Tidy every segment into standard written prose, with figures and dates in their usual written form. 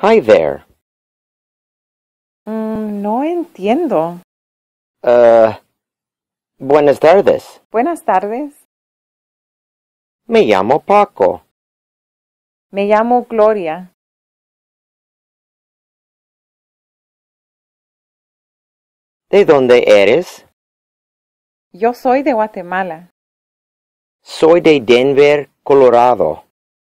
Hi there. No entiendo. Buenas tardes. Buenas tardes. Me llamo Paco. Me llamo Gloria. ¿De dónde eres? Yo soy de Guatemala. Soy de Denver, Colorado.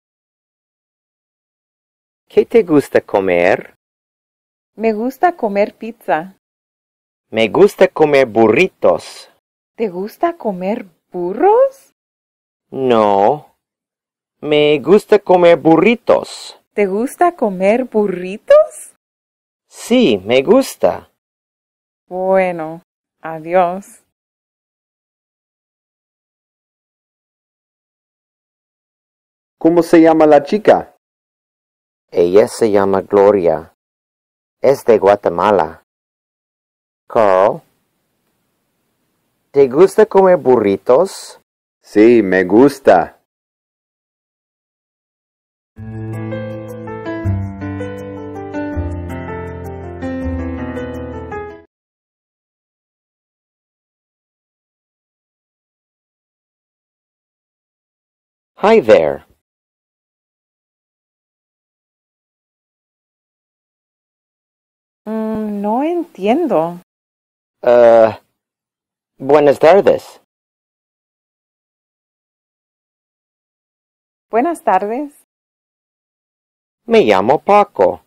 ¿Qué te gusta comer? Me gusta comer pizza. Me gusta comer burritos. ¿Te gusta comer burros? No. Me gusta comer burritos. ¿Te gusta comer burritos? Sí, me gusta. Bueno, adiós. ¿Cómo se llama la chica? Ella se llama Gloria. Es de Guatemala. Carl, ¿te gusta comer burritos? Sí, me gusta. Hi there. No entiendo. Buenas tardes. Buenas tardes. Me llamo Paco.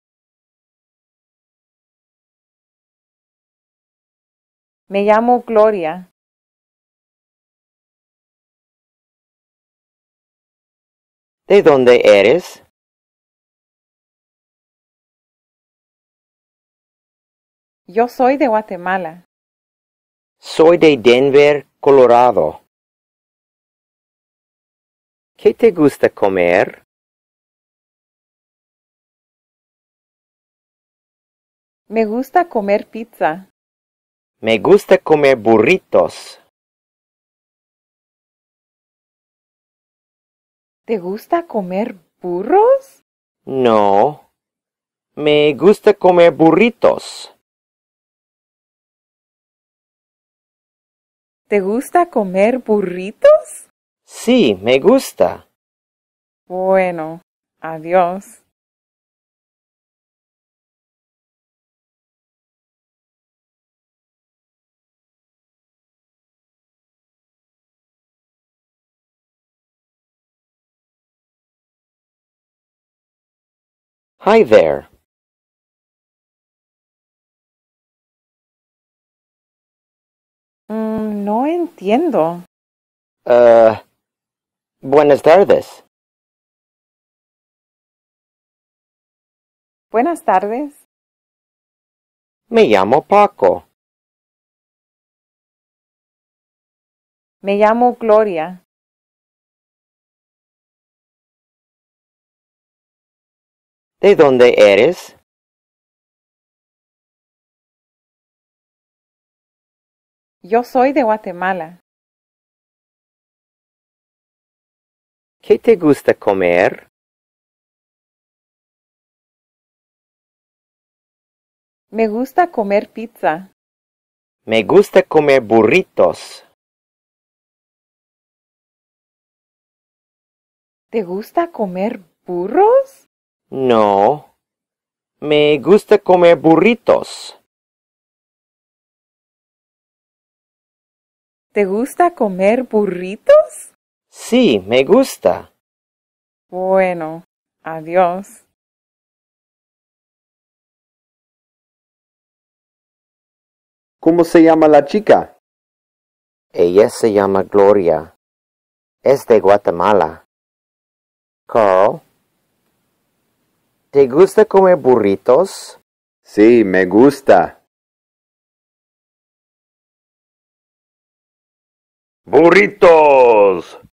Me llamo Gloria. ¿De dónde eres? Yo soy de Guatemala. Soy de Denver, Colorado. ¿Qué te gusta comer? Me gusta comer pizza. Me gusta comer burritos. ¿Te gusta comer burros? No. Me gusta comer burritos. ¿Te gusta comer burritos? Sí, me gusta. Bueno, adiós. Hi there. No entiendo. Buenas tardes. Buenas tardes. Me llamo Paco. Me llamo Gloria. ¿De dónde eres? Yo soy de Guatemala. ¿Qué te gusta comer? Me gusta comer pizza. Me gusta comer burritos. ¿Te gusta comer burros? No. Me gusta comer burritos. ¿Te gusta comer burritos? Sí, me gusta. Bueno, adiós. ¿Cómo se llama la chica? Ella se llama Gloria. Es de Guatemala. Carl, ¿te gusta comer burritos? Sí, me gusta. ¡Burritos!